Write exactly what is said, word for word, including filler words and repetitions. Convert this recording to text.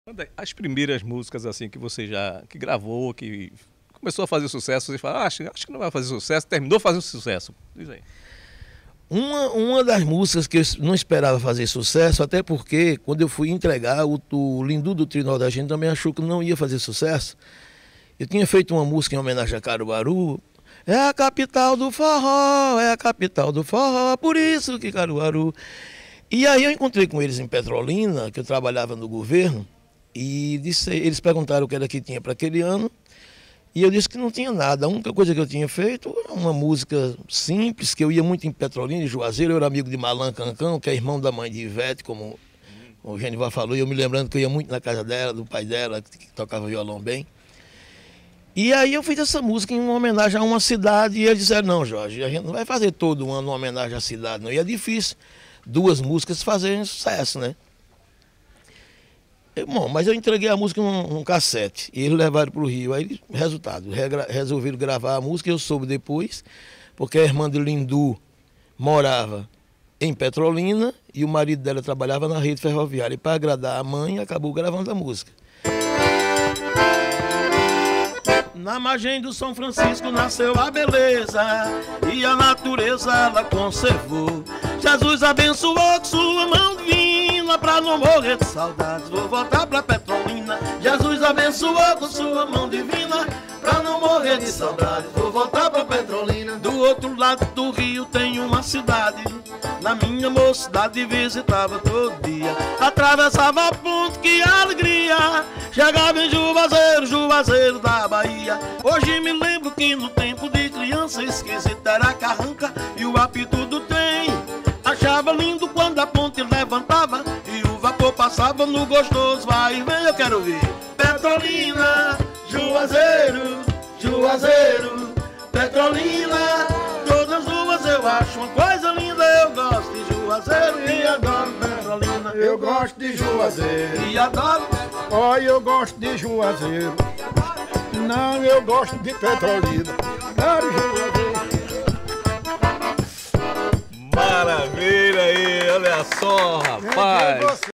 As primeiras músicas assim que você já que gravou, que começou a fazer sucesso, você fala, ah, acho, acho que não vai fazer sucesso, terminou fazendo sucesso. Diz aí. Uma, uma das músicas que eu não esperava fazer sucesso, até porque quando eu fui entregar, o, o Lindu do Trio Nordestino também achou que não ia fazer sucesso. Eu tinha feito uma música em homenagem a Caruaru. É a capital do forró, é a capital do forró, por isso que Caruaru. E aí eu encontrei com eles em Petrolina, que eu trabalhava no governo, e disse, eles perguntaram o que era que tinha para aquele ano, e eu disse que não tinha nada. A única coisa que eu tinha feito era uma música simples, que eu ia muito em Petrolina, em Juazeiro, eu era amigo de Malan Cancão, que é irmão da mãe de Ivete, como o Genival falou, e eu me lembrando que eu ia muito na casa dela, do pai dela, que tocava violão bem. E aí eu fiz essa música em uma homenagem a uma cidade, e eles disseram, não, Jorge, a gente não vai fazer todo ano uma homenagem à cidade, não. E é difícil duas músicas fazerem sucesso, né? Eu, bom, mas eu entreguei a música num, num cassete, e eles levaram para o Rio. Aí, resultado, regra, resolveram gravar a música, eu soube depois, porque a irmã de Lindu morava em Petrolina, e o marido dela trabalhava na rede ferroviária. E para agradar a mãe, acabou gravando a música. Na margem do São Francisco nasceu a beleza, e a natureza ela conservou. Jesus abençoou com sua mão divina, pra não morrer de saudades, vou voltar pra Petrolina. Jesus abençoou com sua mão divina, pra não morrer de saudades, vou voltar pra Petrolina. Do outro lado do rio tem uma cidade, na minha mocidade visitava todo dia. Atravessava a ponte, que alegria, chegava em Juazeiro, Juazeiro da Bahia. Hoje me lembro que no tempo de criança esquisita era a carranca e o apito do trem. Achava lindo quando a ponte levantava e o vapor passava no gostoso vai e vem. Eu quero ouvir Petrolina, Juazeiro, Juazeiro, Petrolina. Todas as ruas eu acho uma coisa linda. Eu gosto de Juazeiro e adoro Petrolina. Eu gosto de Juazeiro e adoro. Olha, eu gosto de Juazeiro. Não, eu gosto de Petrolina. Quero Juazeiro. Maravilha aí, olha só, rapaz.